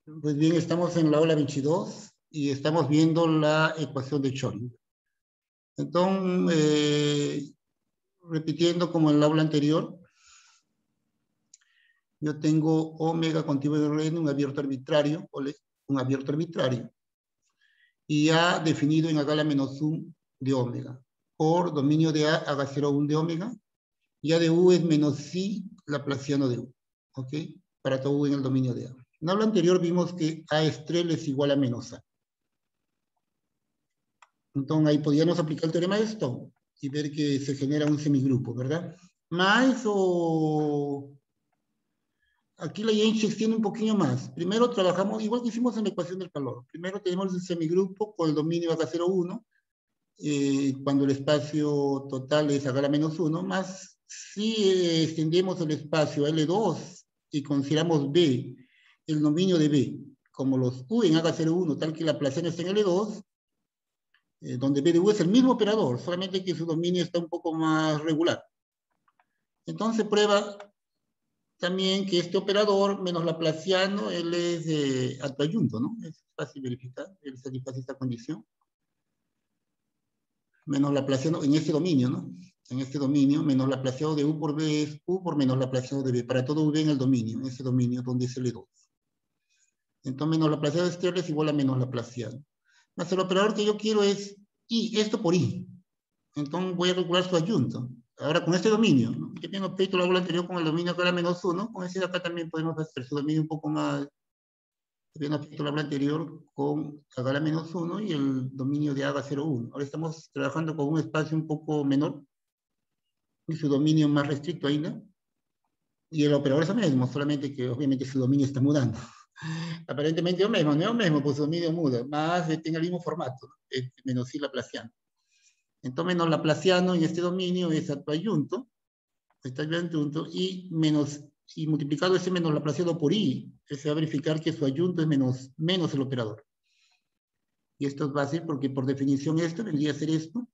Pues bien, estamos en la aula 22 y estamos viendo la ecuación de Schrödinger. Entonces, repitiendo como en la aula anterior, yo tengo omega continuo de Rn, un abierto arbitrario, y A definido en A menos 1 de omega, por dominio de A haga 0,1 de omega, y A de U es menos I laplaciano de U, ¿ok? Para todo U en el dominio de A. En la aula anterior vimos que A estrella es igual a menos A. Entonces ahí podríamos aplicar el teorema de Stone y ver que se genera un semigrupo, ¿verdad? Más o... Aquí la Yain se extiende un poquito más. Primero trabajamos, igual que hicimos en la ecuación del calor. Primero tenemos el semigrupo con el dominio H01, cuando el espacio total es H menos 1, más si extendemos el espacio a L2 y consideramos B, el dominio de B, como los U en H01, tal que la Laplaciano está en L2, donde B de U es el mismo operador, solamente que su dominio está un poco más regular. Entonces prueba también que este operador menos laplaciano, él es adjunto, ¿no? Es fácil verificar, él satisface esta condición. Menos laplaciano en este dominio, ¿no? En este dominio, menos laplaciano de U por B es U por menos laplaciano de B, para todo V en el dominio, en ese dominio donde es L2. Entonces menos laplaciano de Stirling es igual a menos laplaciano. Más el operador que yo quiero es I, esto por I. Entonces voy a calcular su adjunto. Ahora con este dominio, ¿no? Yo tengo peito la aula anterior con el dominio acá era menos 1, con ese de acá también podemos hacer su dominio un poco más. Habían peito la aula anterior con acá la menos 1 y el dominio de AGA 0,1. Ahora estamos trabajando con un espacio un poco menor y su dominio más restricto ainda. Y el operador es el mismo, solamente que obviamente su dominio está mudando. Aparentemente es lo mismo, no es lo mismo, pues su dominio muda, más tiene el mismo formato, es menos I laplaciano. Entonces menos laplaciano en este dominio es adjunto, y multiplicado ese menos laplaciano por I, se va a verificar que su adjunto es menos el operador. Y esto es fácil porque por definición esto vendría a ser esto.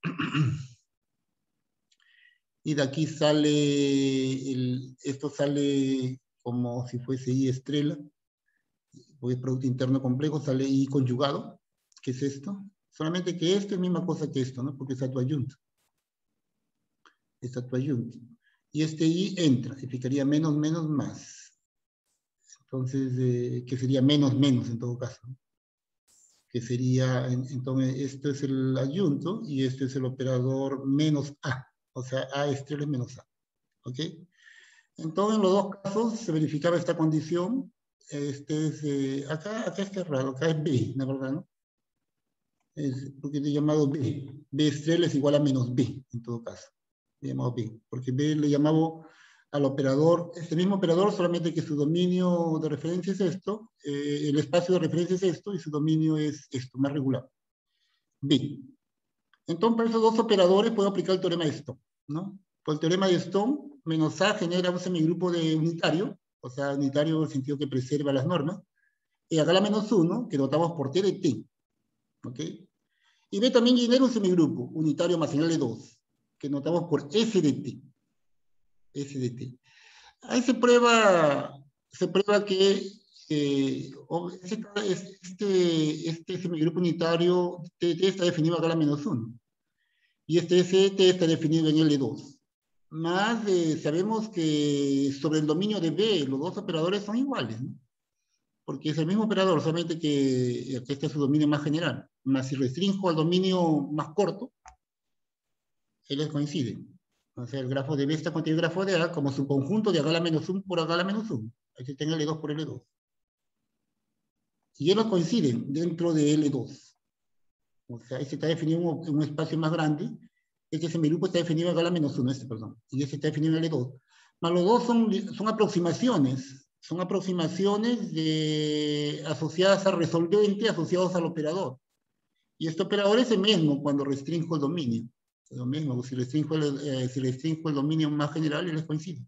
Y de aquí sale, esto sale como si fuese I estrella, porque es producto interno complejo, sale I conjugado, que es esto. Solamente que esto es la misma cosa que esto, ¿no? Porque es adjunto. Es adjunto. Y este I entra, significaría menos, menos, más. Entonces, que sería menos, menos en todo caso. Que sería, entonces, esto es el adjunto y esto es el operador menos A. O sea, A estrella es menos A. ¿Ok? Entonces, en los dos casos se verificaba esta condición. Acá está raro, acá es B, la verdad, ¿no? Porque le he llamado B. B estrella es igual a menos B, en todo caso. Le he llamado B, porque B le llamaba al operador, este mismo operador, solamente que su dominio de referencia es esto, el espacio de referencia es esto, y su dominio es esto, más regular. B. Entonces, para esos dos operadores puedo aplicar el teorema de Stone, ¿no? Por el teorema de Stone, menos A genera un semigrupo de unitario, o sea, unitario en el sentido que preserva las normas, y acá la menos 1, que notamos por T de T, ¿ok? Y B también genera un semigrupo unitario más señal de 2, que notamos por S de T. S de T. Ahí se prueba que este semigrupo unitario T está definido acá a la menos 1. Y este ST está definido en L2. Más sabemos que sobre el dominio de B, los dos operadores son iguales, ¿no? Porque es el mismo operador, solamente que este es su dominio más general. Más si restringo al dominio más corto, ellos coinciden. O sea, el grafo de B está contra el grafo de A como su conjunto de H menos 1 por H menos 1. Aquí está en L2 por L2. Y ellos coinciden dentro de L2. O sea, este está definido en un espacio más grande. Este semigrupo está definido en H menos 1, perdón. Y este está definido en L2. Mas los dos son aproximaciones. Son aproximaciones asociadas al resolvente, asociados al operador. Y este operador es el mismo cuando restringo el dominio. Lo mismo, si restringo el dominio más general, les coincide.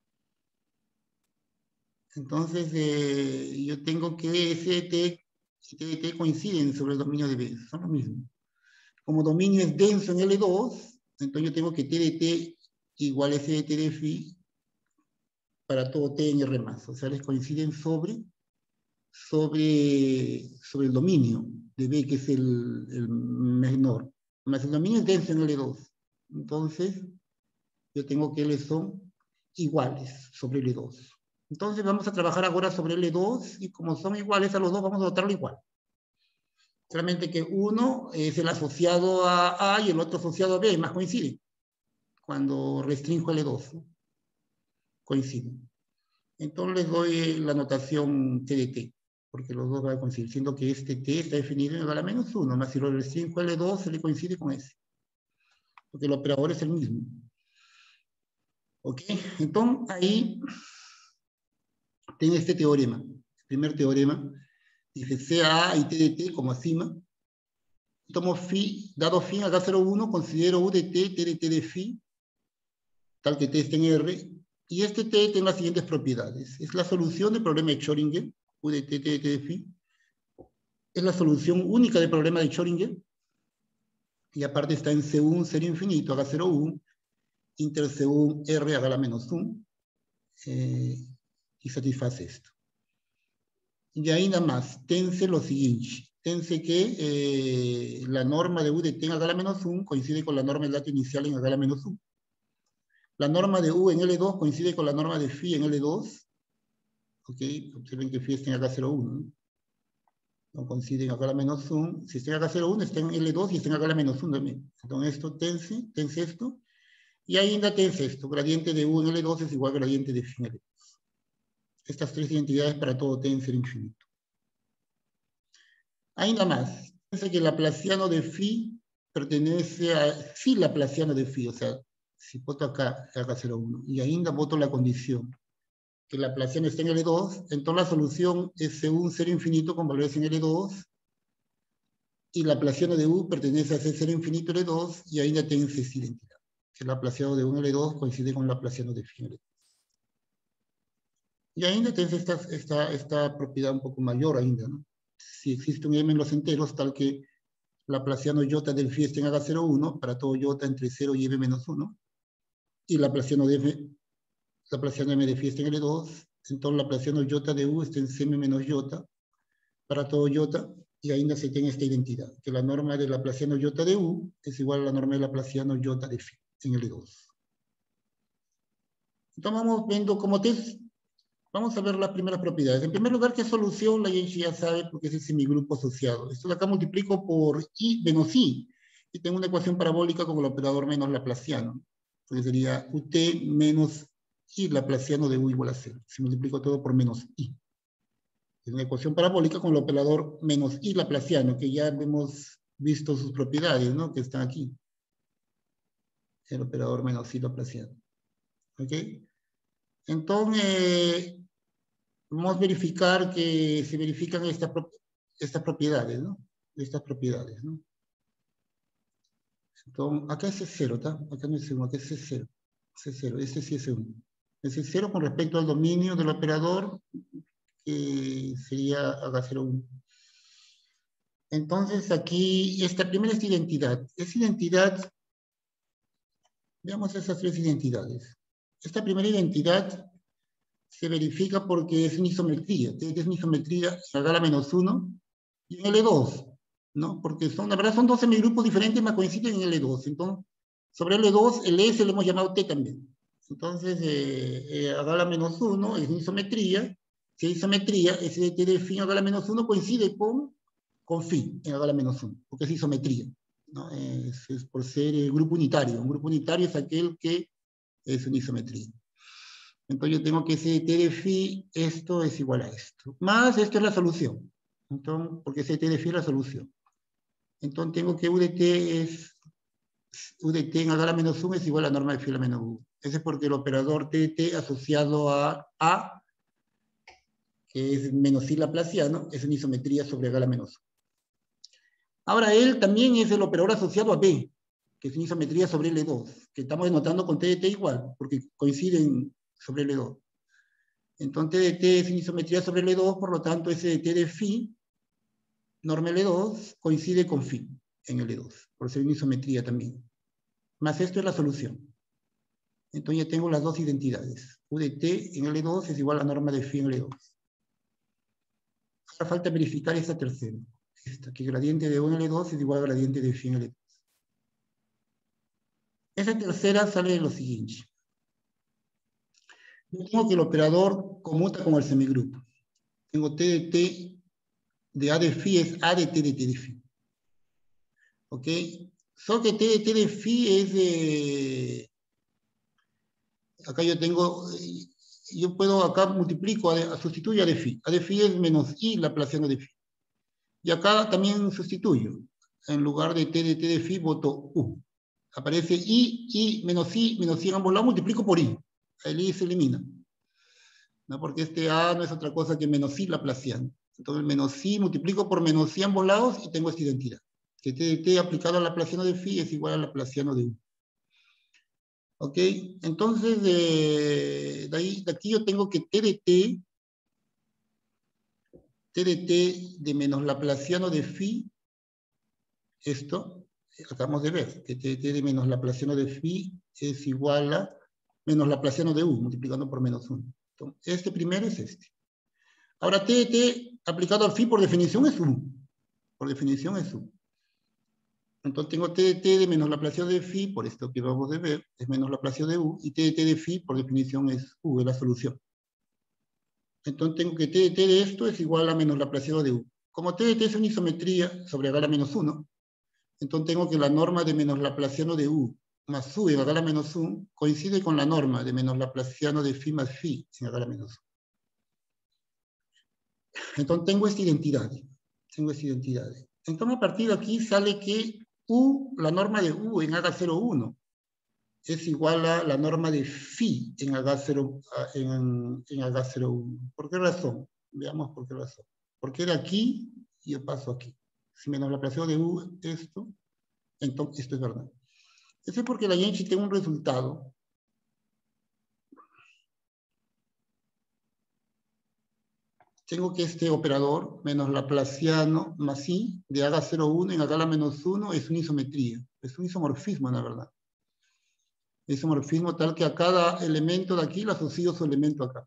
Entonces, yo tengo que ST y TDT coinciden sobre el dominio de B, son lo mismo. Como dominio es denso en L2, entonces yo tengo que TDT igual a ST de phi para todo T en R+. O sea, les coinciden sobre sobre el dominio de B, que es el menor, más el dominio es denso en L2. Entonces, yo tengo que L son iguales sobre L2. Entonces, vamos a trabajar ahora sobre L2, y como son iguales a los dos, vamos a dotarlo igual. Solamente que uno es el asociado a A y el otro asociado a B, más coinciden. Cuando restringo L2, ¿no? Coinciden. Entonces les doy la notación T de T, porque los dos van a coincidir, siendo que este T está definido en igual a menos 1, más si lo restringo L2 se le coincide con ese, porque el operador es el mismo. ¿Ok? Entonces ahí tengo este teorema. El primer teorema dice CA y T de T como acima. Tomo phi, dado phi a K01, considero U de T, T de T de phi, tal que T esté en R, y este T tiene las siguientes propiedades. Es la solución del problema de Schrödinger, U de T, T de T de phi. Es la solución única del problema de Schrödinger, y aparte está en C1, ser infinito, H01, inter C1, R, a la menos 1, y satisface esto. Y ahí nada más, tense lo siguiente. Tense que la norma de U de T en a la menos 1 coincide con la norma del dato inicial en a la menos 1. La norma de U en L2 coincide con la norma de phi en L2. Ok, observen que phi está en H01, ¿no? No coincide en a la menos 1. Si está en H01, está en L2 y está en a la menos 1 también. Entonces esto tense esto. Y ahí tense esto. Gradiente de U en L2 es igual a gradiente de phi en L2. Estas tres identidades para todo T en ser infinito. Ahí nada más. Piensa que el laplaciano de phi pertenece a phi laplaciano de phi. O sea, si voto acá, H01. Y ahí voto la condición. Que la laplaciano está en L2, entonces la solución es según ser infinito con valores en L2, y la laplaciano de U pertenece a ese ser infinito L2, y ahí ya tengo esa identidad. Que el laplaciano de U en L2 coincide con el laplaciano de phi en L2. Y ahí tenés esta propiedad un poco mayor ainda, ¿no? Si existe un M en los enteros, tal que laplaciano iota del phi está en H01, para todo iota entre 0 y M menos 1, y laplaciano M de phi está en L2, entonces laplaciano iota de U está en Cm menos iota, para todo iota, y ahí se tiene esta identidad, que la norma de laplaciano iota de U es igual a la norma de laplaciano iota de phi en L2. Entonces vamos viendo como test. Vamos a ver las primeras propiedades. En primer lugar, ¿qué solución? La gente ya sabe porque ese es mi grupo asociado. Esto de acá multiplico por I menos I. Y tengo una ecuación parabólica con el operador menos laplaciano. Entonces sería UT menos I laplaciano de U igual a 0. Si multiplico todo por menos I. Es una ecuación parabólica con el operador menos I laplaciano, que ya hemos visto sus propiedades, ¿no? Que están aquí. El operador menos I laplaciano. ¿Ok? Entonces, vamos a verificar que se verifican estas propiedades, ¿no? Estas propiedades, ¿no? Entonces, acá es C0, ¿está? Acá no es C1, acá es C0. C0, este sí es C1. Es C0 con respecto al dominio del operador, que sería H01. Entonces, aquí, esta primera es identidad. Es identidad, veamos esas tres identidades. Esta primera identidad se verifica porque es una isometría. Es una isometría en a la menos 1 y en L2, ¿no? Porque la verdad son dos semigrupos diferentes, más coinciden en L2. Entonces, sobre L2, el S lo hemos llamado T también. Entonces, a la menos 1 es una isometría. Si hay isometría, ese T de phi a la menos 1 coincide con phi en a la menos 1, porque es isometría, ¿no? Es por ser el grupo unitario. Un grupo unitario es aquel que es una isometría. Entonces yo tengo que ese T de phi, esto es igual a esto. Más esto es la solución. Entonces, porque ese T de phi es la solución. Entonces tengo que U de T en a la menos 1 es igual a la norma de phi a la menos U. Ese es porque el operador T de T asociado a, que es menos I laplaciano, es una isometría sobre a la menos 1. Ahora él también es el operador asociado a B, que es una isometría sobre L2, que estamos denotando con T de T igual, porque coinciden sobre L2. Entonces T de T es una isometría sobre L2, por lo tanto ese de T de phi, norma L2, coincide con phi en L2, por ser una isometría también. Más esto es la solución. Entonces ya tengo las dos identidades. U de T en L2 es igual a la norma de phi en L2. Ahora falta verificar esta tercera. Esta, que gradiente de U en L2 es igual a gradiente de phi en L2. Esa tercera sale de lo siguiente. Yo tengo que el operador conmuta con el semigrupo. Tengo T de T de A de phi es A de T de T de phi. ¿Ok? Solo que T de T de phi es de... Acá yo tengo... Yo puedo, acá multiplico, sustituyo A de phi. A de phi es menos I laplaciano de phi. Y acá también sustituyo. En lugar de T de phi, voto U. Aparece I menos I en ambos lados, multiplico por I. El I se elimina. ¿No? Porque este A no es otra cosa que menos I laplaciano. Entonces, menos I multiplico por menos I ambos lados y tengo esta identidad. Que T de T aplicado al laplaciano de phi es igual al laplaciano de U. ¿Ok? Entonces, de aquí yo tengo que T de T de menos laplaciano de phi, esto, acabamos de ver, que T de menos laplaciano de phi es igual a menos laplaciano de U, multiplicando por menos 1. Entonces, este primero es este. Ahora, T de T aplicado al phi por definición es U. Por definición es U. Entonces tengo T de T de menos laplaciano de phi, por esto que vamos a ver, es menos laplaciano de U, y T de T de phi por definición es U, es la solución. Entonces tengo que T de T de esto es igual a menos laplaciano de U. Como T de T es una isometría sobre Agala menos 1, entonces tengo que la norma de menos laplaciano de U más U en Agala menos 1 coincide con la norma de menos laplaciano de phi más phi en Agala menos 1. Entonces tengo esta identidad. Entonces a partir de aquí sale que U, la norma de U en H01 es igual a la norma de phi en H0, en H01. ¿Por qué razón? Veamos por qué razón. Porque era aquí y yo paso aquí. Si menos laplaciano de U esto, entonces esto es verdad. Eso es porque la Yanchi tiene un resultado. Tengo que este operador menos laplaciano más I de H01 en H menos 1 es una isometría. Es un isomorfismo, la verdad. Isomorfismo tal que a cada elemento de aquí le asocio su elemento acá.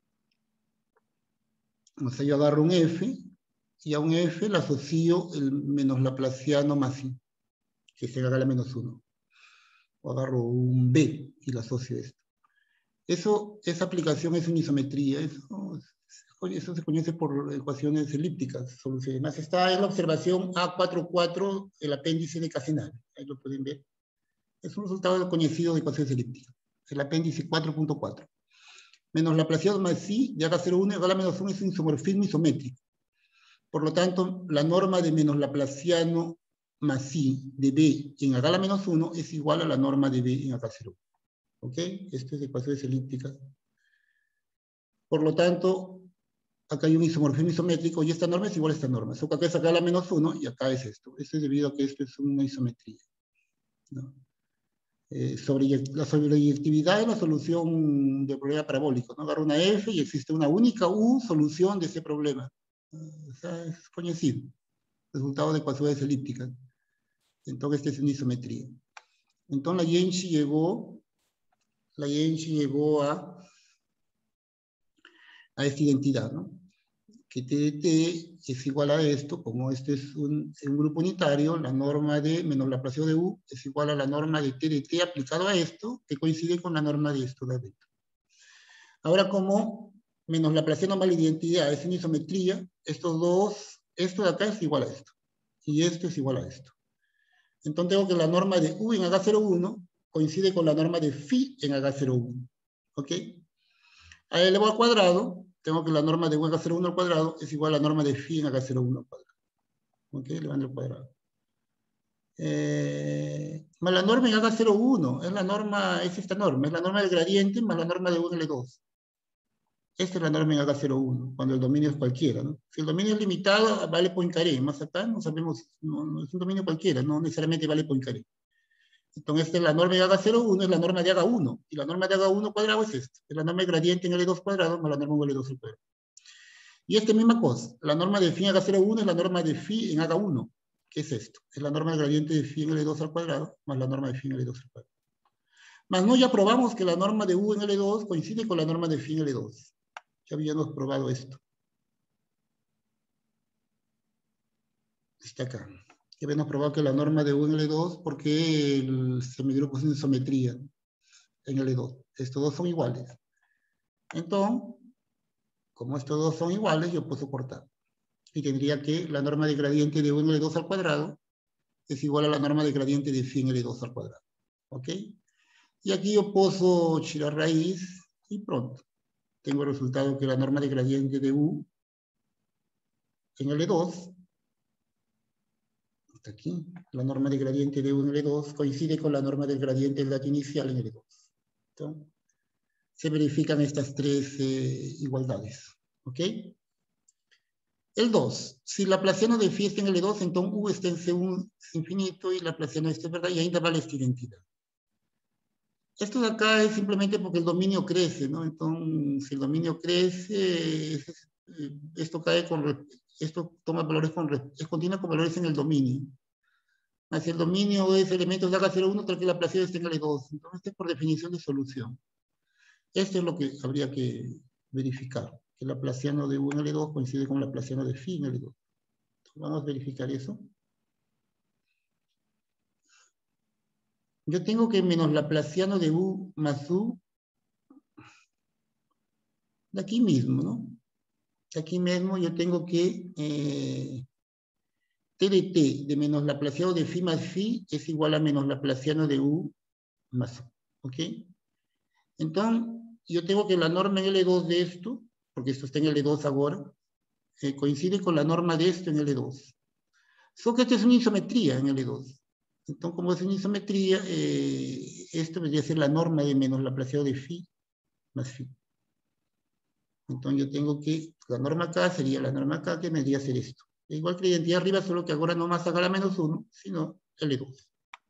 O sea, yo agarro un F y a un F le asocio el menos laplaciano más I, que se haga la menos 1. O agarro un B y le asocio esto. Esa aplicación es una isometría. Eso se conoce por ecuaciones elípticas. Además está en la observación A44, el apéndice de Casenal. Ahí lo pueden ver. Es un resultado conocido de ecuaciones elípticas. El apéndice 4.4. Menos laplaciano más I de H01 igual a menos 1 es un isomorfismo isométrico. Por lo tanto, la norma de menos laplaciano más I de B en H menos 1 es igual a la norma de B en H01. ¿Ok? Esto es de ecuaciones elípticas. Por lo tanto, acá hay un isomorfismo isométrico y esta norma es igual a esta norma. Eso que acá es H menos 1 y acá es esto. Esto es debido a que esto es una isometría, ¿no? La sobreyectividad es la solución del problema parabólico, ¿no? Agarro una F y existe una única U solución de ese problema. O sea, es conocido. Resultado de ecuaciones elípticas. Entonces, esta es una isometría. Entonces, la Yanchi llegó a esta identidad, ¿no? Que T de T es igual a esto, como este es un grupo unitario, la norma de menos laplaciano de U es igual a la norma de T de T aplicado a esto, que coincide con la norma de esto de adentro. Ahora, como menos laplaciano más la identidad es una isometría, esto de acá es igual a esto, y esto es igual a esto. Entonces tengo que la norma de U en H01 coincide con la norma de phi en H01. ¿Ok? A elevado al cuadrado, tengo que la norma de U en H01 al cuadrado es igual a la norma de phi en H01 al cuadrado. ¿Ok? Elevando al cuadrado. Más la norma en H01, es esta norma, es la norma del gradiente más la norma de U en L2. Esta es la norma en H01, cuando el dominio es cualquiera, ¿no? Si el dominio es limitado, vale Poincaré. Más acá no sabemos, no es un dominio cualquiera, no necesariamente vale Poincaré. Entonces, esta es la norma de H01, es la norma de H1, y la norma de H1 cuadrado es esta, es la norma de gradiente en L2 cuadrado más la norma en L2 al cuadrado. Y esta misma cosa, la norma de phi en H01 es la norma de phi en H1, que es esto, es la norma de gradiente de phi en L2 al cuadrado más la norma de phi en L2 al cuadrado. Más no, ya probamos que la norma de U en L2 coincide con la norma de phi en L2. Ya habíamos probado esto. Está acá. Que hemos probado que la norma de U en L2, porque el semigrupo es una isometría en L2. Estos dos son iguales. Entonces, como estos dos son iguales, yo puedo cortar. Y tendría que la norma de gradiente de U en L2 al cuadrado es igual a la norma de gradiente de phi en L2 al cuadrado. ¿Ok? Y aquí yo puedo tirar raíz y pronto. Tengo el resultado que la norma de gradiente de U en L2, está aquí, la norma de gradiente de U en L2 coincide con la norma del gradiente del dato inicial en L2. Entonces, se verifican estas tres igualdades. ¿Ok? El 2. Si Laplaciano de phi está en L2, entonces U está en C1 infinito y Laplaciano este es verdad y ainda vale esta identidad. Esto de acá es simplemente porque el dominio crece, ¿no? Entonces, si el dominio crece, esto cae con, esto toma valores es continua con valores en el dominio. Si el dominio es elementos de H01, tal que la Laplaciano esté en L2. Entonces, este es por definición de solución. Esto es lo que habría que verificar, que el Laplaciano de U en L2 coincide con el Laplaciano de phi en L2. Entonces, vamos a verificar eso. Yo tengo que menos Laplaciano de U más U de aquí mismo, ¿no? De aquí mismo yo tengo que T de T de menos Laplaciano de phi más phi es igual a menos Laplaciano de U más U. ¿Ok? Entonces, yo tengo que la norma en L2 de esto, porque esto está en L2 ahora, coincide con la norma de esto en L2. Solo que esta es una isometría en L2. Entonces, como es una isometría, esto vendría a ser la norma de menos Laplaciano de phi más phi. Entonces yo tengo que, la norma acá sería la norma acá que me debería ser esto. Igual que la identidad arriba, solo que ahora no más haga la menos 1, sino L2.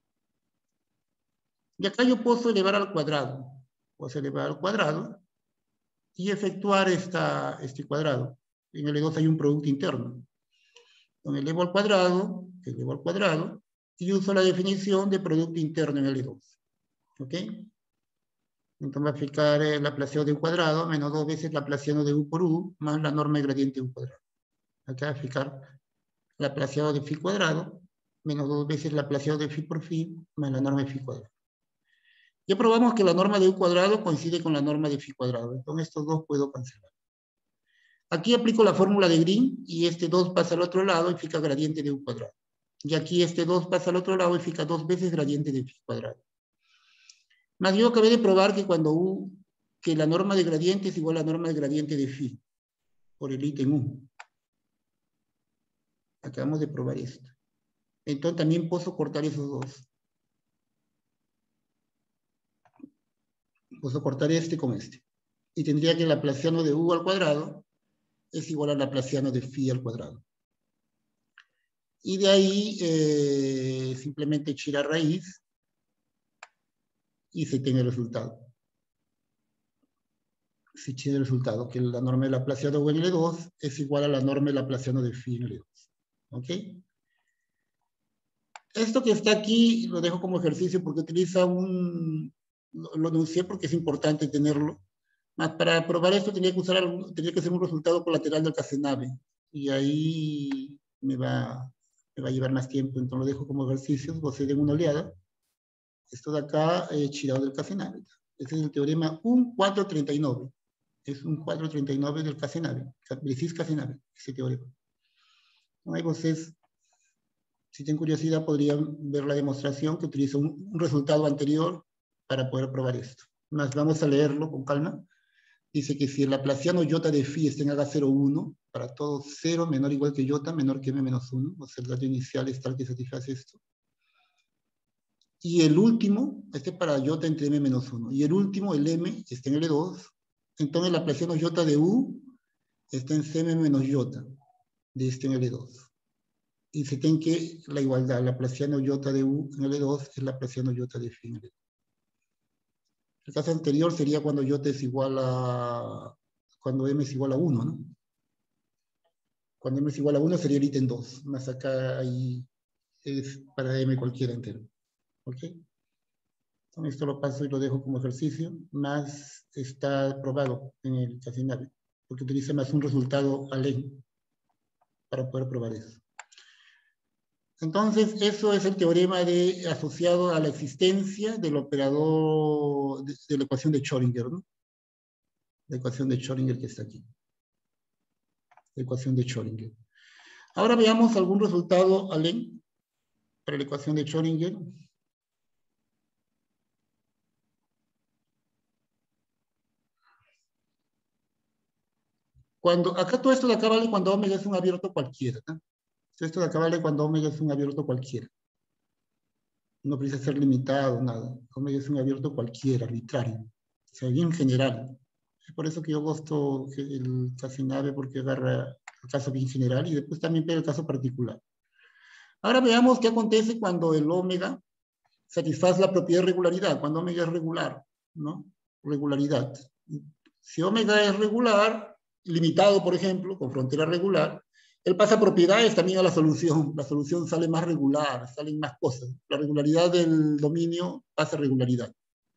Y acá yo puedo elevar al cuadrado. Puedo elevar al cuadrado y efectuar este cuadrado. En L2 hay un producto interno. Entonces elevo al cuadrado, y uso la definición de producto interno en L2. ¿Ok? Entonces va a aplicar el Laplaciano de U cuadrado menos 2 veces Laplaciano de U por U más la norma de gradiente de U cuadrado. Acá va a aplicar Laplaciano de phi cuadrado menos 2 veces Laplaciano de phi por phi más la norma de phi cuadrado. Ya probamos que la norma de U cuadrado coincide con la norma de phi cuadrado. Entonces estos dos puedo cancelar. Aquí aplico la fórmula de Green y este 2 pasa al otro lado y fica gradiente de U cuadrado. Y aquí este 2 pasa al otro lado y fica 2 veces gradiente de phi cuadrado. Más yo acabé de probar que que la norma de gradiente es igual a la norma de gradiente de phi por el ítem 1. Acabamos de probar esto. Entonces también puedo cortar esos dos. Puedo cortar este con este. Y tendría que el Laplaciano de U al cuadrado es igual al Laplaciano de phi al cuadrado. Y de ahí simplemente tirar raíz y se tiene el resultado. Se tiene el resultado, que la norma de Laplaciano U en L2 es igual a la norma de Laplaciano de phi en L2. ¿Ok? Esto que está aquí lo dejo como ejercicio porque utiliza lo anuncié porque es importante tenerlo. Para probar esto tenía que hacer un resultado colateral del Cazenave. Y ahí me va a llevar más tiempo. Entonces lo dejo como ejercicio. Vocé de una oleada. Esto de acá, tirado del Cazenave. Este es el teorema 1.439. Es un 439 del Cazenave. Precis Cazenave, ese teorema. Ahí vocês, si tienen curiosidad, podrían ver la demostración que utiliza un resultado anterior para poder probar esto. Más vamos a leerlo con calma. Dice que si el Laplaciano iota de phi está en H01, para todo 0 menor o igual que iota, menor que m menos 1, o sea, el dato inicial es tal que satisface esto. Y el último, este es para iota entre m menos 1, y el último, el m, está en L2, entonces el Laplaciano iota de u está en cm menos iota, de este en L2. Y se tiene que la igualdad, Laplaciano iota de u en L2 es Laplaciano iota de phi en L2. El caso anterior sería cuando iota es igual a, cuando m es igual a 1, ¿no? Cuando m es igual a 1 sería el ítem 2, más acá ahí es para m cualquiera entero. ¿Ok? Entonces esto lo paso y lo dejo como ejercicio, más está probado en el Cazenave, porque utiliza más un resultado alén para poder probar eso. Entonces, eso es el teorema asociado a la existencia del operador de la ecuación de Schrödinger, ¿no? La ecuación de Schrödinger que está aquí. La ecuación de Schrödinger. Ahora veamos algún resultado, Allen, para la ecuación de Schrödinger. Acá todo esto de acá vale cuando omega es un abierto cualquiera, ¿no? Esto de acá vale cuando omega es un abierto cualquiera. No precisa ser limitado, nada. Omega es un abierto cualquiera, arbitrario. O sea, bien general. Es por eso que yo gosto el Casinave, porque agarra el caso bien general y después también pega el caso particular. Ahora veamos qué acontece cuando el omega satisface la propiedad de regularidad, cuando omega es regular, ¿no? Regularidad. Si omega es regular, limitado, por ejemplo, con frontera regular, él pasa propiedades también a la solución sale más regular, salen más cosas. La regularidad del dominio pasa regularidad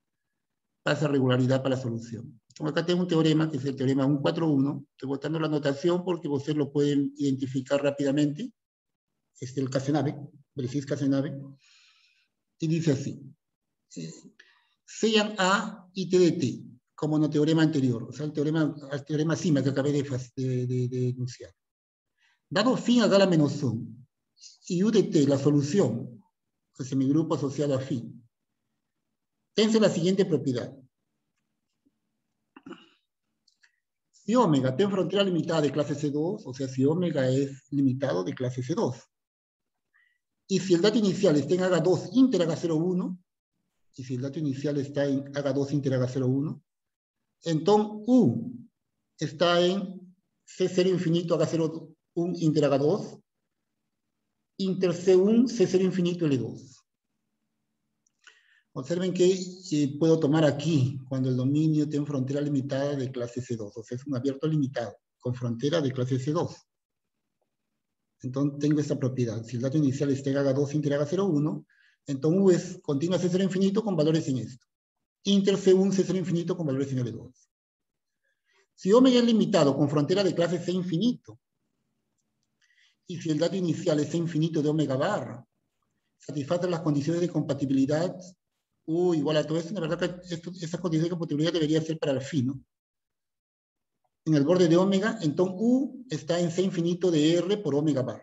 para la solución. Como acá tengo un teorema, que es el teorema 141, estoy botando la notación porque ustedes lo pueden identificar rápidamente. Es el Casenave, Brigitte Casenave, y dice así: sellan A y T de T, como en el teorema anterior, o sea, el teorema SIMA que acabé de enunciar. Dado phi a Gala menos 1 y U de T, la solución, que es mi grupo asociado a phi, tense la siguiente propiedad. Si omega tiene frontera limitada de clase C2, o sea, si omega es limitado de clase C2, y si el dato inicial está en H2 inter H01, y si el dato inicial está en H2 inter H01, entonces U está en C0 infinito H01 inter H2, inter C1 C0 infinito L2. Observen que puedo tomar aquí cuando el dominio tiene frontera limitada de clase C2, o sea, es un abierto limitado con frontera de clase C2. Entonces tengo esta propiedad. Si el dato inicial está en H2 inter H01, entonces U es continua C0 infinito con valores en esto. Inter C1 C0 infinito con valores en L2. Si omega es limitado con frontera de clase C infinito, y si el dato inicial es C infinito de omega barra, satisface las condiciones de compatibilidad U igual a todo esto, la verdad que esa condición de compatibilidad debería ser para el phi, ¿no? En el borde de omega, entonces U está en C infinito de R por omega barra.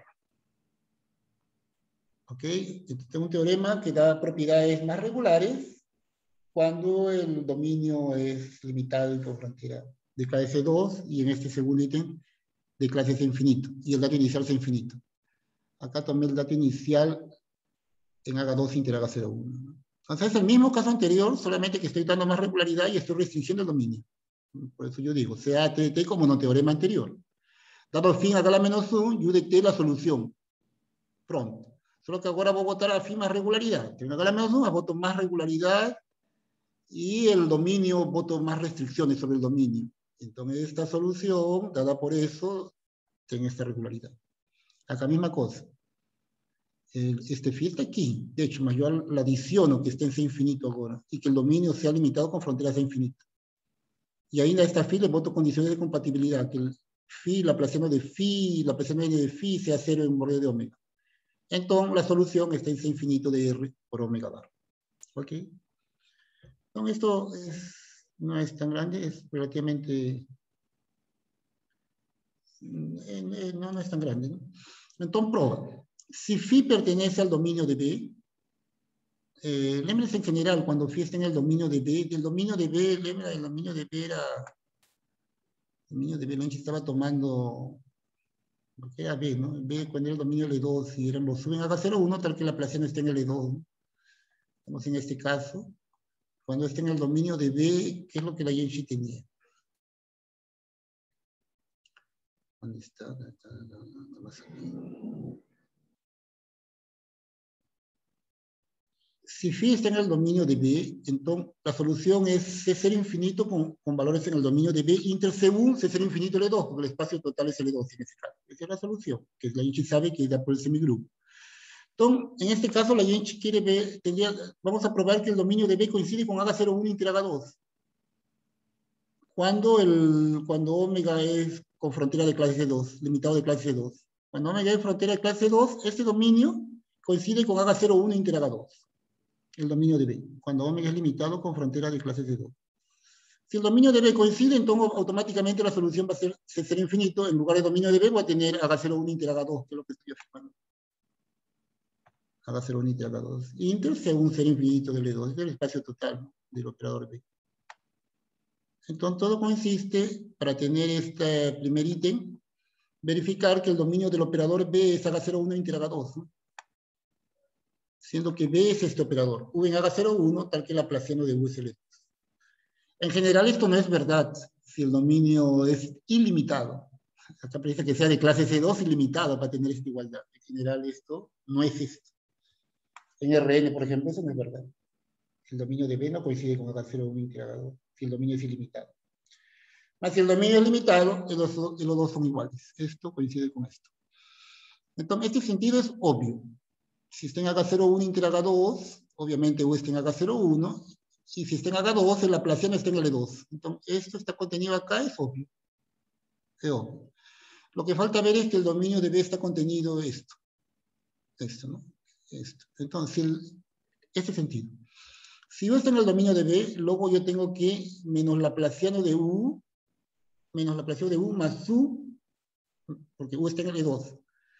¿Ok? Entonces tengo un teorema que da propiedades más regulares cuando el dominio es limitado y con frontera de clase 2, y en este segundo ítem de clase C infinito, y el dato inicial C infinito. Acá tomé el dato inicial en H2 inter H01. Entonces es el mismo caso anterior, solamente que estoy dando más regularidad y estoy restringiendo el dominio. Por eso yo digo, sea T de T como en el teorema anterior. Dado fin a Gala menos 1, U de T la solución. Pronto. Solo que ahora voy a botar al fin más regularidad. Tengo Gala menos 1, voto más regularidad y el dominio voto más restricciones sobre el dominio. Entonces esta solución, dada por eso, tiene esta regularidad. Acá misma cosa. Este phi está aquí. De hecho, yo la adiciono que esté en C infinito ahora y que el dominio sea limitado con fronteras C infinito. Y ahí a esta phi le voto condiciones de compatibilidad, que el phi, Laplaciano de phi, Laplaciano de phi sea 0 en borde de omega. Entonces la solución está en C infinito de R por omega bar. ¿Ok? Entonces esto no es tan grande, es relativamente... no es tan grande, ¿no? Entonces prueba. Si phi pertenece al dominio de B, Lemres en general, cuando phi está en el dominio de B, del dominio de B, Lemres, el dominio de B era... El dominio de B, Lenchi estaba tomando... Lo que era B, ¿no? B cuando era el dominio L2, y eran los suben a H01, tal que la Laplaciano está en L2, ¿no? Estamos en este caso. Cuando está en el dominio de B, ¿qué es lo que la Yenchi tenía? ¿Dónde está? No va a salir. Si phi está en el dominio de B, entonces la solución es C0 infinito con valores en el dominio de B inter C1, C0 infinito L2, porque el espacio total es L2 en este caso. Esa es la solución, que la Yenchi sabe que es da por el semigrupo. Entonces, en este caso, la Yenchi quiere ver, vamos a probar que el dominio de B coincide con H01 inter H2. Cuando omega es con frontera de clase 2, limitado de clase 2. Cuando omega es frontera de clase 2, este dominio coincide con haga 0, 1 inter haga 2, el dominio de B, cuando omega es limitado con frontera de clase de 2. Si el dominio de B coincide, entonces automáticamente la solución va a ser C0 infinito. En lugar de dominio de B voy a tener haga 0, 1 inter haga 2, que es lo que estoy afirmando. Haga 0, 1 inter haga 2. Inter según 0 infinito del E2, es el espacio total, ¿no?, del operador B. Entonces todo consiste, para tener este primer ítem, verificar que el dominio del operador B es haga 0, 1 inter haga 2, ¿no?, siendo que B es este operador, U en haga 0, 1, tal que el laplaciano de U es el E2. En general esto no es verdad, si el dominio es ilimitado. Acá parece que sea de clase C2 ilimitado para tener esta igualdad. En general esto no es esto. En Rn, por ejemplo, eso no es verdad. El dominio de B no coincide con haga 0, 1 inter haga 2, si el dominio es ilimitado. Mas si el dominio es limitado, los dos son iguales. Esto coincide con esto. Entonces, este sentido es obvio. Si está en haga 0, 1 inter haga 2, obviamente U está en haga 0, 1, y si está en haga 2, el laplaciano está en L2. Entonces, esto está contenido acá, es obvio. Es obvio. Lo que falta ver es que el dominio de B está contenido esto. Esto, ¿no? Esto. Entonces, este sentido. Si U está en el dominio de B, luego yo tengo que menos laplaciano de U, menos laplaciano de U más U, porque U está en L2.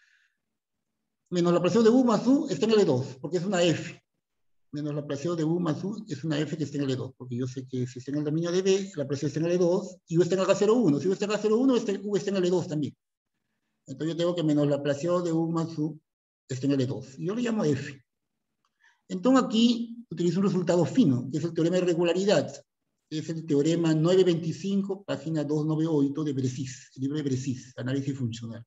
Menos laplaciano de U más U está en L2, porque es una F. Menos laplaciano de U más U es una F que está en L2, porque yo sé que si está en el dominio de B, la laplaciano está en L2, y U está en H01. Si U está en H01, U está en L2 también. Entonces yo tengo que menos laplaciano de U más U está en L2. Y yo le llamo F. Entonces aquí utilizo un resultado fino, que es el teorema de regularidad. Es el teorema 925, página 298 de Bressis, el libro de Bressis, Análisis Funcional.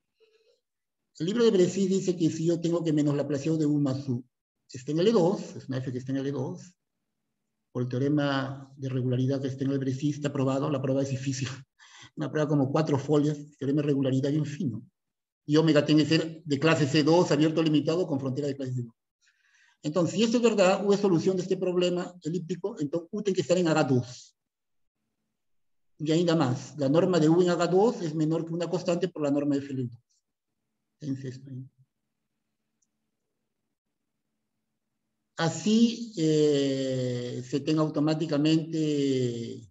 El libro de Bressis dice que si yo tengo que menos laplaciano de U más U está en L2, es una F que está en L2, por el teorema de regularidad que está en el Bressis, está aprobado, la prueba es difícil, una prueba como 4 folias, teorema de regularidad bien fino. Y omega tiene que ser de clase C2, abierto o limitado, con frontera de clase C2. Entonces, si esto es verdad, U es solución de este problema elíptico, entonces U tiene que estar en H2. Y ainda más, la norma de U en H2 es menor que una constante por la norma de F2. Así se tenga automáticamente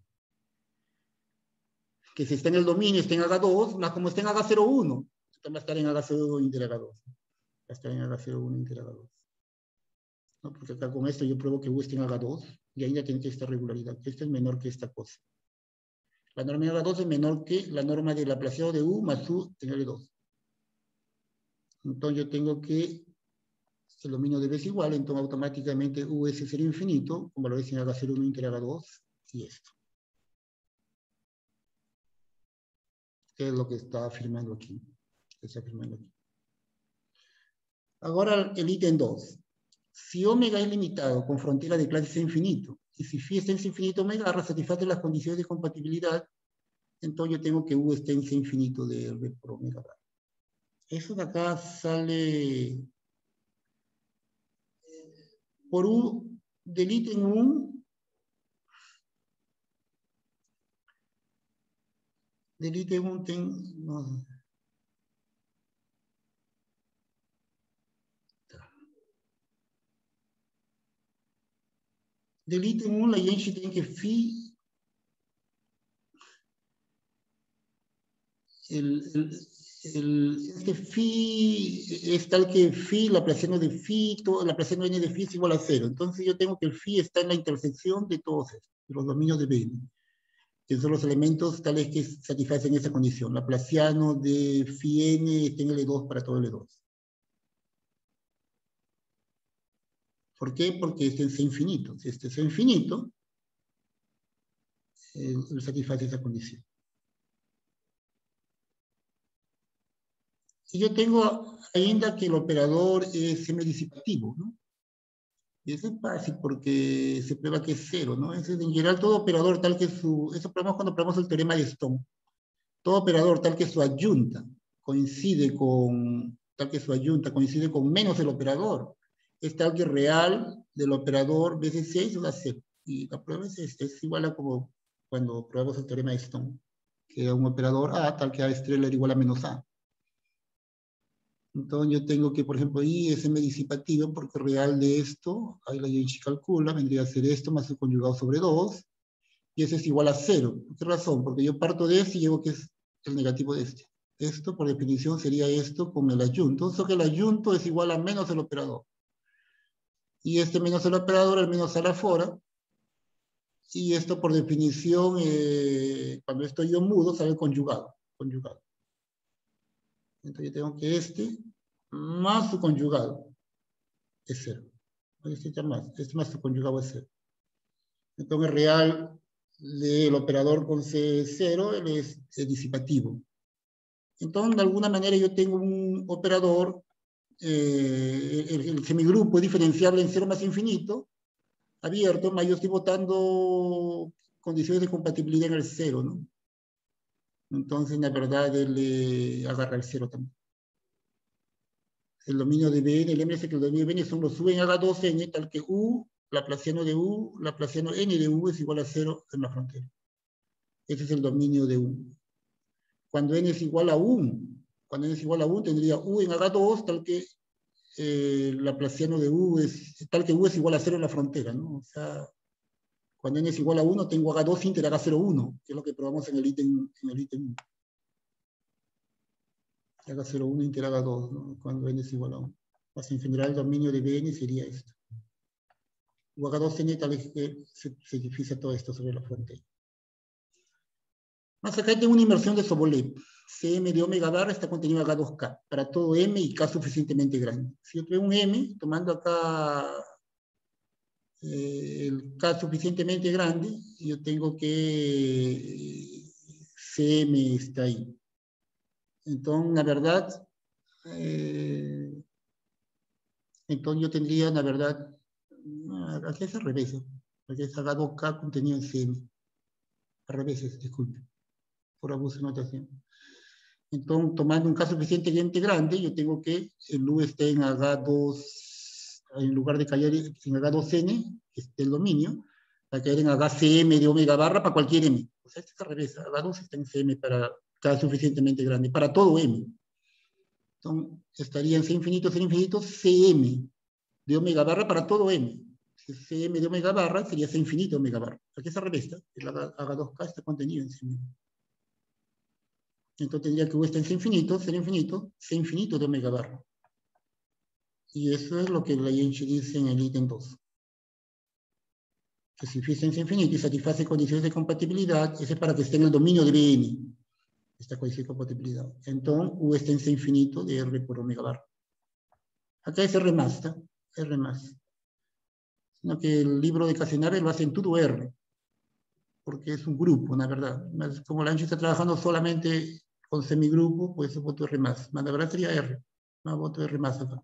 que si está en el dominio, está en H2, más como está en H01, va a estar en H01 inter H2. Va a estar en H01 inter H2. ¿No? Porque acá con esto yo pruebo que U está en H2 y ahí ya tiene que esta regularidad. Esto es menor que esta cosa. La norma de H2 es menor que la norma de laplaciano de U más U en L2. Entonces yo tengo que el dominio de B es igual, entonces automáticamente U es 0 infinito, con valores en H01 inter H2 y esto. ¿Qué es lo que está afirmando aquí? Ahora el ítem 2. Si omega es limitado con frontera de clase C infinito, y si phi está en C infinito omega satisface las condiciones de compatibilidad, entonces yo tengo que U esté en C infinito de R por omega bar. Eso de acá sale por U del ítem 1, del ítem 1 no. Del ítem 1 la gente tiene que phi este phi es tal que phi, laplaciano de phi, laplaciano n de phi es igual a 0. Entonces yo tengo que el phi está en la intersección de todos estos, de los dominios de B, que son los elementos tales que satisfacen esa condición. Laplaciano de phi n está en L2 para todo L2. ¿Por qué? Porque este es infinito. Si este es infinito, satisface esa condición. Y yo tengo ainda que el operador es semidisipativo, ¿no? Y eso es fácil porque se prueba que es cero, ¿no? Es en general todo operador tal que eso probamos cuando probamos el teorema de Stone. Todo operador tal que su adyunta coincide con menos el operador, es tal que real del operador veces 6 da 0. Y la prueba es igual a como cuando probamos el teorema de Stone, que un operador A tal que A estrella era igual a menos A. Entonces yo tengo que, por ejemplo, I es M disipativo porque real de esto, ahí la Yanchi calcula, vendría a ser esto más el conjugado sobre 2, y ese es igual a 0. ¿Por qué razón? Porque yo parto de este y llevo que es el negativo de este. Esto, por definición, sería esto con el ayunto. Entonces que el ayunto es igual a menos el operador. Y este menos el operador, el menos a la fora. Y esto, por definición, cuando estoy yo mudo, sale conjugado. Conjugado. Entonces yo tengo que este más su conjugado es 0. Este más su conjugado es 0. Entonces real del operador con C0, él es disipativo. Entonces, de alguna manera yo tengo un operador, el semigrupo es diferenciable en 0 más infinito, abierto, más yo estoy botando condiciones de compatibilidad en el 0, ¿no? Entonces, la verdad, él agarra el 0 también. El dominio de Bn, el MS que el dominio de Bn son los U en H2n, tal que U, laplaciano de U, laplaciano n de U es igual a 0 en la frontera. Ese es el dominio de U. Cuando n es igual a 1, cuando n es igual a 1, tendría U en H2, tal que laplaciano de U es, tal que U es igual a 0 en la frontera, ¿no? O sea, cuando n es igual a 1, tengo H2 inter H01, que es lo que probamos en el ítem 1. H01 inter H2, ¿no? Cuando n es igual a 1. Pues en general el dominio de Bn sería esto. O H2n tal vez que se difusa todo esto sobre la frontera. Más acá tengo una inmersión de Sobolev. Cm de omega barra está contenido en H2K, para todo m y K suficientemente grande. Si yo tengo un m, tomando acá el K suficientemente grande, yo tengo que Cm está ahí. Entonces, la verdad, entonces yo tendría, la verdad, aquí es al revés, aquí es H2K contenido en Cm. Al revés, disculpe, por abuso de notación. Entonces, tomando un caso suficientemente grande, yo tengo que el U esté en H2, en lugar de caer en H2n, que es el dominio, va a caer en HCm de omega barra para cualquier m. O sea, esto es al revés, H2 está en Cm para cada suficientemente grande, para todo m. Entonces, estaría en C infinito, Cm de omega barra para todo m. Si es Cm de omega barra, sería C infinito de omega barra. Aquí es al revés, el H2K está contenido en Cm. Entonces tendría que U está en C infinito, C infinito de omega barra. Y eso es lo que la Yanchi dice en el ítem 2. Que si fuese en C infinito y satisface condiciones de compatibilidad, ese es para que esté en el dominio de Bn, esta condición de compatibilidad. Entonces U está en C infinito de R por omega barra. Acá es R más, ¿tá? R más. Sino que el libro de Casanare lo hace en todo R, porque es un grupo, la verdad. Como la Yanchi está trabajando solamente con semigrupo, pues voto R más. La verdad sería R. No voto R más acá.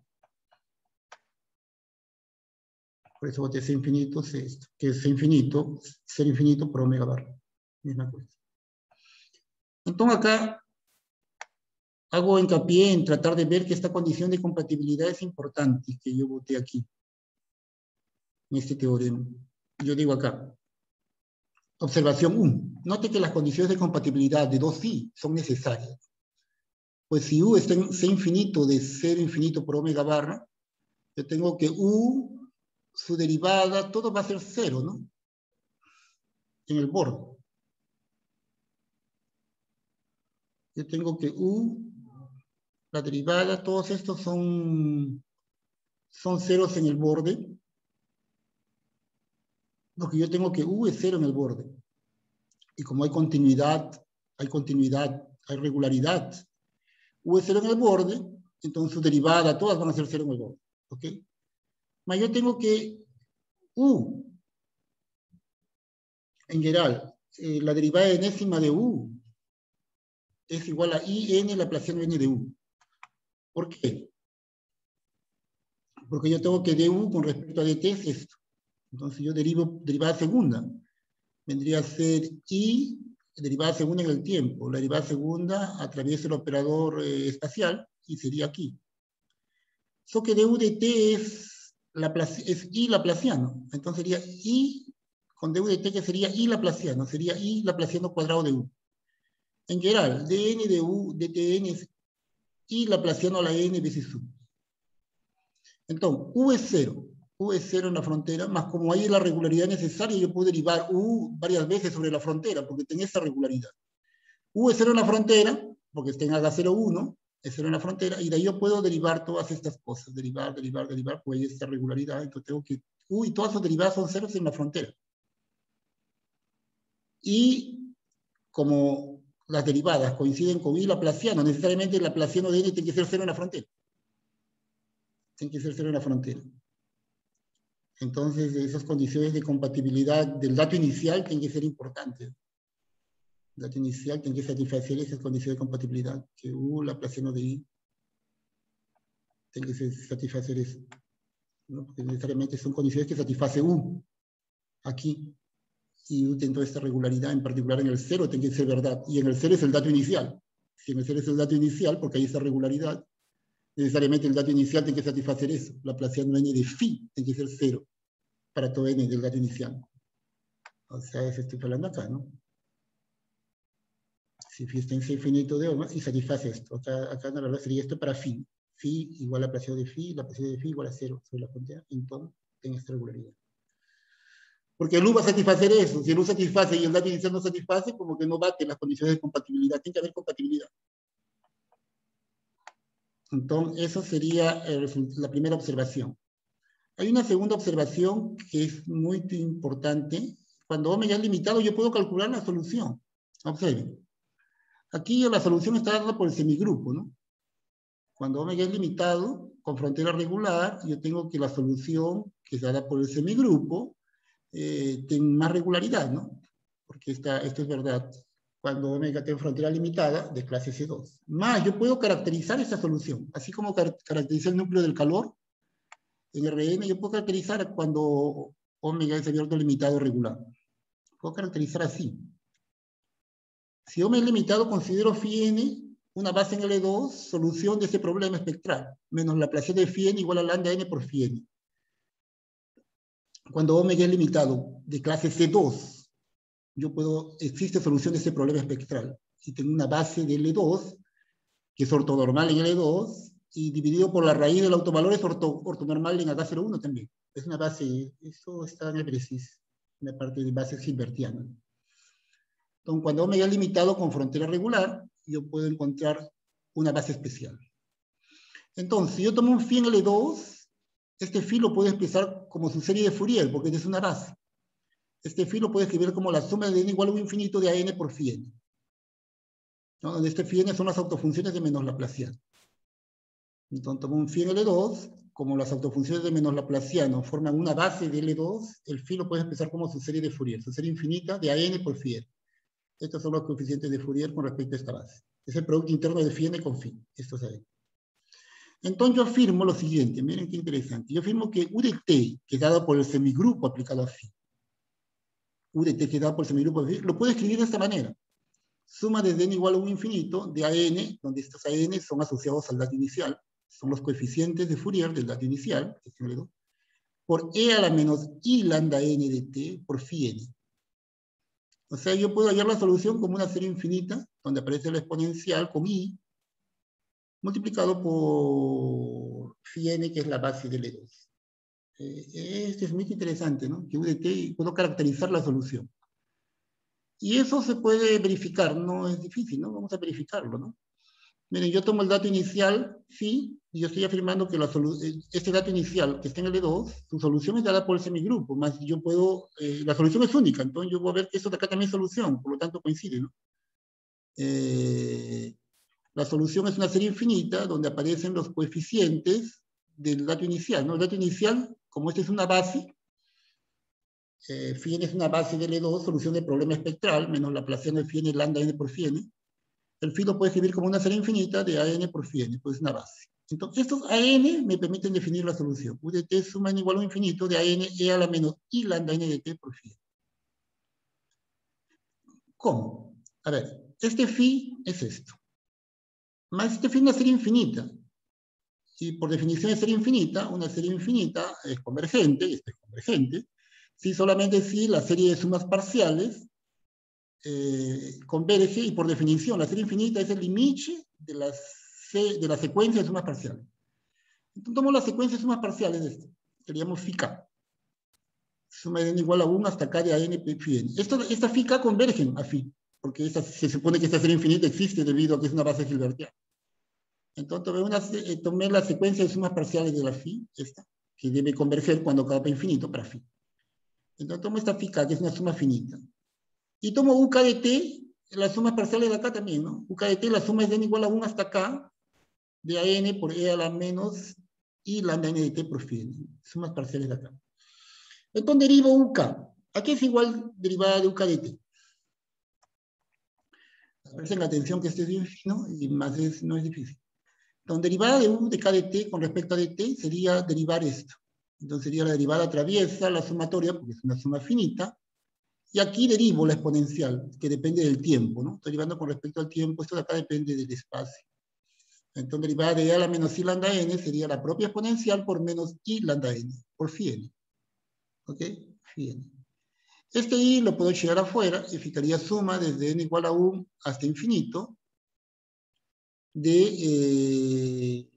Por eso boté C infinito, C esto, que es C infinito, ser infinito por omega barra. Misma cosa. Entonces acá hago hincapié en tratar de ver que esta condición de compatibilidad es importante, que yo boté aquí, en este teorema. Yo digo acá, observación 1. Note que las condiciones de compatibilidad de dos phi son necesarias. Pues si U está en C infinito de 0 infinito por omega barra, yo tengo que U, su derivada, todo va a ser 0, ¿no? En el borde. Yo tengo que U, la derivada, todos estos son ceros en el borde. Lo que yo tengo que U es 0 en el borde. Y como hay continuidad, hay regularidad, U es 0 en el borde, entonces su derivada, todas van a ser 0 en el borde. ¿Ok? Mas yo tengo que U, en general, la derivada enésima de U es igual a IN laplaciano n de U. ¿Por qué? Porque yo tengo que du con respecto a dt es esto. Entonces yo derivo derivada segunda. Vendría a ser I, derivada segunda en el tiempo. La derivada segunda atraviesa el operador espacial y sería aquí. Eso que du dt es I laplaciano. Entonces sería I con du dt que sería I laplaciano. Sería I laplaciano cuadrado de U. En general, dn de U, dtn y laplaciano a la n veces u. Entonces, u es 0. U es 0 en la frontera, más como hay la regularidad necesaria, yo puedo derivar u varias veces sobre la frontera, porque tengo esa regularidad. U es 0 en la frontera, porque está en H0, 1, es 0 en la frontera, y de ahí yo puedo derivar todas estas cosas, derivar, pues hay esta regularidad, entonces tengo que, u y todas sus derivadas son ceros en la frontera. Y como las derivadas coinciden con u y laplaciano, necesariamente el laplaciano de n tiene que ser 0 en la frontera. Tiene que ser 0 en la frontera. Entonces, esas condiciones de compatibilidad del dato inicial tienen que ser importantes. El dato inicial tiene que satisfacer esas condiciones de compatibilidad, que u laplaciano de i tiene que satisfacer eso, ¿no? Porque necesariamente son condiciones que satisface u aquí, y u tiene toda esta regularidad, en particular en el 0 tiene que ser verdad, y en el 0 es el dato inicial. Si en el 0 es el dato inicial, porque hay esta regularidad, necesariamente el dato inicial tiene que satisfacer eso. Laplaciano n de phi tiene que ser 0 para todo n del dato inicial. O sea, eso estoy hablando acá, ¿no? Si phi está en C infinito de ohms y satisface esto. Acá en la verdad sería esto para phi. Phi igual a laplaciano de phi igual a 0 sobre la frontera. Entonces, tiene esta regularidad. Porque el u va a satisfacer eso. Si el u satisface y el dato inicial no satisface, como que no bate las condiciones de compatibilidad. Tiene que haber compatibilidad. Entonces, eso sería la primera observación. Hay una segunda observación que es muy importante. Cuando omega es limitado, yo puedo calcular la solución. Observen. Aquí la solución está dada por el semigrupo, ¿no? Cuando omega es limitado, con frontera regular, yo tengo que la solución que es dada por el semigrupo tiene más regularidad, ¿no? Porque esto es verdad. Cuando omega tiene frontera limitada, de clase C2. Más, yo puedo caracterizar esa solución. Así como caracteriza el núcleo del calor, en Rn yo puedo caracterizar cuando omega es abierto limitado regular. Puedo caracterizar así. Si omega es limitado, considero phi n una base en L2, solución de ese problema espectral, menos la laplaciano de phi n igual a lambda n por phi n. Cuando omega es limitado de clase C2, existe solución de ese problema espectral. Y tengo una base de L2, que es ortonormal en L2, y dividido por la raíz del autovalor es ortonormal en H01 también. Es una base, eso está en el precis, una parte de bases hilbertianas. Entonces, cuando omega es limitado con frontera regular, yo puedo encontrar una base especial. Entonces, si yo tomo un phi en L2, este phi lo puedo expresar como su serie de Fourier, porque es una base. Este phi lo puedo escribir como la suma de n igual a un infinito de an por phi n. ¿No? Donde este phi n son las autofunciones de menos laplaciano. Entonces tomo un phi en L2, como las autofunciones de menos laplaciano forman una base de L2, el phi lo puedes expresar como su serie de Fourier, su serie infinita de an por phi n. Estos son los coeficientes de Fourier con respecto a esta base. Es el producto interno de phi n con phi. Esto es ahí. Entonces yo afirmo lo siguiente, miren qué interesante. Yo afirmo que u de t, que es dado por el semigrupo aplicado a phi, u de t que es dado por el semigrupo, lo puedo escribir de esta manera. Suma desde n igual a un infinito de an, donde estos an son asociados al dato inicial, son los coeficientes de Fourier del dato inicial, que es L2, por e a la menos i lambda n de t por phi n. O sea, yo puedo hallar la solución como una serie infinita, donde aparece la exponencial con i, multiplicado por phi n, que es la base del E2. Este es muy interesante, ¿no? Que u de t puedo caracterizar la solución. Y eso se puede verificar, no es difícil, ¿no? Vamos a verificarlo, ¿no? Miren, yo tomo el dato inicial, phi, y yo estoy afirmando que este dato inicial que está en el E2, su solución es dada por el semigrupo, más yo puedo, la solución es única, entonces yo voy a ver que eso de acá también es solución, por lo tanto coincide, ¿no? La solución es una serie infinita donde aparecen los coeficientes del dato inicial, ¿no? El dato inicial, como esta es una base, phi n es una base de L2, solución del problema espectral, menos la laplaciano de phi n lambda n por phi n. El phi lo puede escribir como una serie infinita de an por phi n, pues es una base. Entonces, estos an me permiten definir la solución. U de t suma n igual a un infinito de an e a la menos i lambda n de t por phi n. ¿Cómo? A ver, este phi es esto. Más este phi es una serie infinita. Y por definición de serie infinita, una serie infinita es convergente, y esto es convergente, si solamente si la serie de sumas parciales converge, y por definición la serie infinita es el límite de las de la secuencia de sumas parciales. Entonces tomo la secuencia de sumas parciales de esto, que le llamo phi k. Suma de n igual a 1 hasta k de a n phi n. Esta phi k convergen a phi, porque se supone que esta serie infinita existe debido a que es una base hilbertiana. Entonces tomé la secuencia de sumas parciales de la phi, esta, que debe converger cuando k va para infinito para phi. Entonces tomo esta phi k, que es una suma finita. Y tomo UK de t, las sumas parciales de acá también, ¿no? UK de t, la suma es de n igual a 1 hasta k, de a n por e a la menos y lambda n de t por phi n. Sumas parciales de acá. Entonces derivo UK. ¿A qué es igual derivada de UK de t? Presten atención que este es bien fino y más no es difícil. Entonces derivada de u de k de t con respecto a dt sería derivar esto. Entonces sería la derivada traviesa, la sumatoria, porque es una suma finita. Y aquí derivo la exponencial, que depende del tiempo, ¿no? Estoy derivando con respecto al tiempo, esto de acá depende del espacio. Entonces, derivada de a la menos i lambda n sería la propia exponencial por menos i lambda n, por phi n. ¿Ok? Phi n. Este i lo puedo llevar afuera y fijaría suma desde n igual a 1 hasta infinito de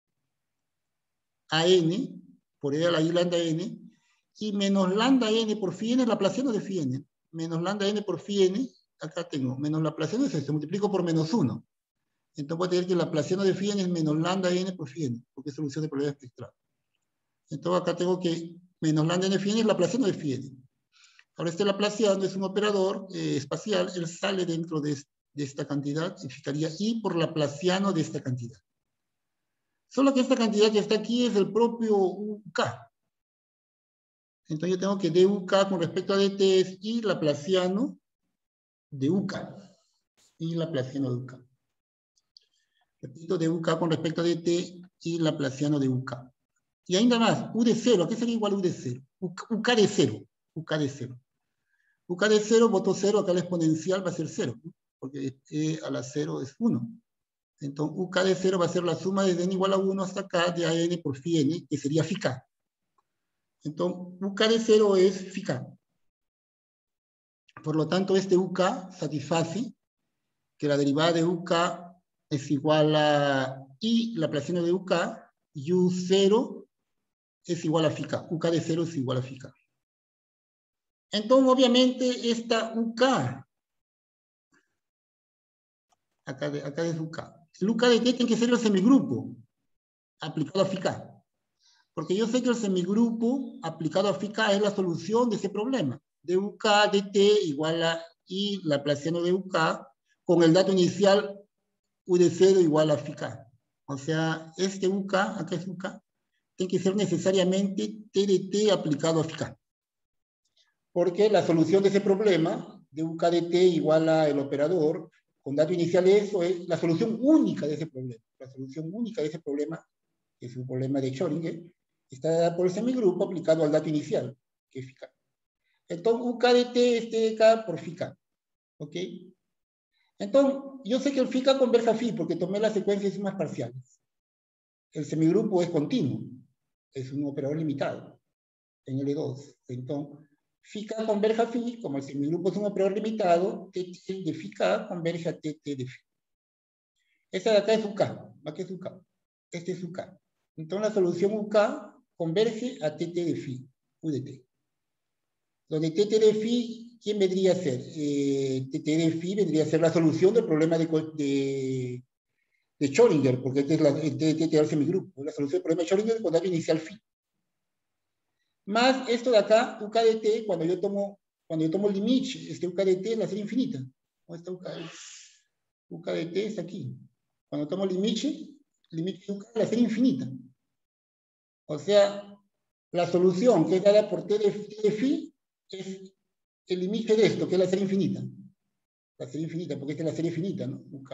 a n por e a la i lambda n y menos lambda n por phi n, laplaciano de phi n. Menos lambda n por phi n, acá tengo, menos laplaciano es esto, multiplico por menos 1. Entonces voy a tener que el laplaciano de phi n es menos lambda n por phi n, porque es solución de problema espectral. Entonces acá tengo que menos lambda n phi n es laplaciano de phi n. Ahora este laplaciano es un operador espacial, él sale dentro de esta cantidad, significaría i por laplaciano de esta cantidad. Solo que esta cantidad que está aquí es el propio UK. Entonces yo tengo que duk con respecto a dt es i laplaciano de UK. I laplaciano de UK. Repito, duk con respecto a dt i laplaciano de UK. Y ainda más, u de 0. ¿A qué sería igual u de 0? UK de 0. UK de 0. UK de 0, voto 0, acá la exponencial va a ser 0, ¿no? Porque e a la 0 es 1. Entonces, UK de 0 va a ser la suma desde n igual a 1 hasta k de a n por phi n, que sería phi k. Entonces, UK de 0 es phi k. Por lo tanto, este UK satisface que la derivada de UK es igual a i laplaciano de UK y U0 es igual a phi k. UK de 0 es igual a phi k. Entonces, obviamente, esta UK, acá es UK. El UK de t tiene que ser el semigrupo aplicado a phi k. Porque yo sé que el semigrupo aplicado a phi k es la solución de ese problema. De UK de t igual a i laplaciano de UK con el dato inicial u de 0 igual a phi k. O sea, este UK, acá es UK, tiene que ser necesariamente t de t aplicado a phi k. Porque la solución de ese problema, de UK de t igual a el operador, con dato inicial eso es la solución única de ese problema. La solución única de ese problema, que es un problema de Schrödinger, está dada por el semigrupo aplicado al dato inicial, que es phi k. Entonces, UK de t es t de k por phi k. ¿Ok? Entonces, yo sé que el phi k converge a phi porque tomé la secuencia de sumas parciales. El semigrupo es continuo, es un operador limitado en L2. Entonces, phi k converge a phi, como el semigrupo es un operador limitado, tt de phi k converge a tt de phi. Esta de acá es UK, aquí es UK. Este es UK. Entonces, la solución UK converge a tt de phi, u de t. Donde tt de phi, ¿quién vendría a ser? Tt de phi vendría a ser la solución del problema de Schrödinger, porque este es tt del semigrupo. La solución del problema de Schrödinger con dato inicial phi. Más esto de acá, UK de t, cuando yo tomo el limite, este UK de t es la serie infinita. Esta UK de t está aquí. Cuando tomo el limite de UK es la serie infinita. O sea, la solución que es dada por t de phi es el límite de esto, que es la serie infinita. La serie infinita, porque esta es la serie finita, ¿no? UK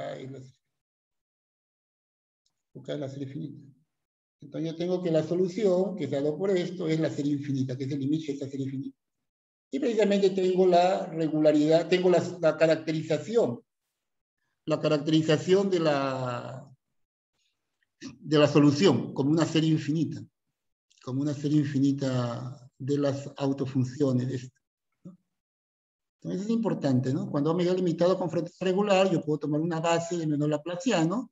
es la serie finita. Entonces yo tengo que la solución, que es dado por esto, es la serie infinita, que es el límite de esta serie finita. Y precisamente tengo la regularidad, tengo la caracterización. La caracterización de la solución como una serie infinita. Como una serie infinita de las autofunciones. ¿No? Entonces es importante, ¿no? Cuando me veo limitado con frecuencia regular, yo puedo tomar una base de menor laplaciano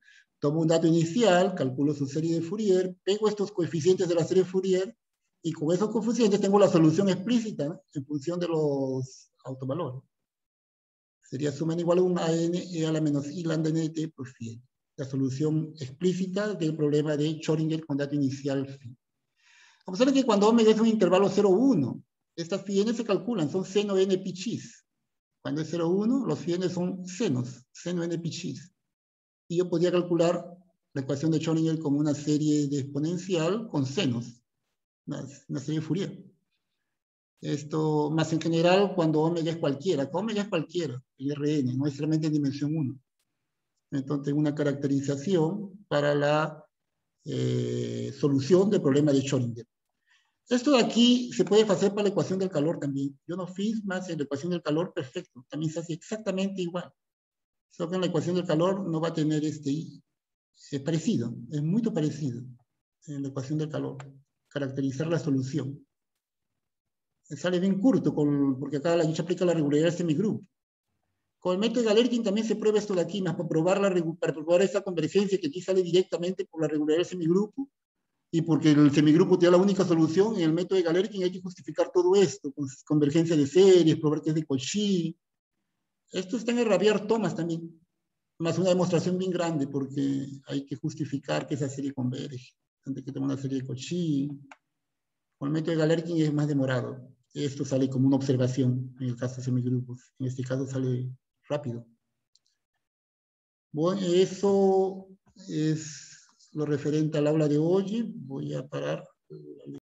Tomo un dato inicial, calculo su serie de Fourier, pego estos coeficientes de la serie de Fourier, y con esos coeficientes tengo la solución explícita, ¿no?, en función de los autovalores. Sería suma n igual a 1 a n e a la menos i lambda n de t por phi. La solución explícita del problema de Schrödinger con dato inicial phi. Observen que cuando omega es un intervalo 0,1, estas phi n se calculan, son seno n pi chis. Cuando es 0,1, los phi n son senos, seno n pi chis. Y yo podría calcular la ecuación de Schrödinger como una serie de exponencial con senos, una serie de Fourier. Esto, más en general, cuando omega es cualquiera, omega es cualquiera, el Rn, no es realmente en dimensión 1. Entonces, una caracterización para la solución del problema de Schrödinger. Esto de aquí se puede hacer para la ecuación del calor también. Yo no fiz más en la ecuación del calor, perfecto. También se hace exactamente igual. Solo que en la ecuación del calor no va a tener es parecido, es muy parecido en la ecuación del calor. Caracterizar la solución. Sale bien curto, porque acá la se aplica la regularidad del semigrupo. Con el método de Galerkin también se prueba esto de aquí, más para probar esta convergencia que aquí sale directamente por la regularidad del semigrupo, y porque el semigrupo te da la única solución. En el método de Galerkin hay que justificar todo esto, con convergencia de series, probar que es de Cauchy. Esto está en el Rabier-Thomas también, más una demostración bien grande, porque hay que justificar que esa serie converge, antes que tenga una serie de Cauchy. Con el método de Galerkin es más demorado. Esto sale como una observación en el caso de semigrupos. En este caso sale rápido. Bueno, eso es lo referente al aula de hoy. Voy a parar.